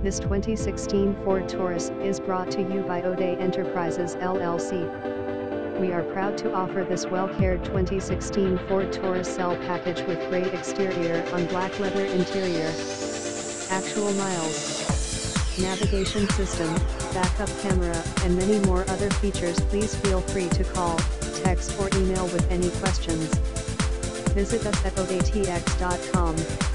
This 2016 Ford Taurus is brought to you by Odeh Enterprises LLC. We are proud to offer this well-cared 2016 Ford Taurus SEL package with gray exterior on black leather interior. Actual miles, navigation system, backup camera, and many more other features. Please feel free to call, text or email with any questions. Visit us at odehtx.com.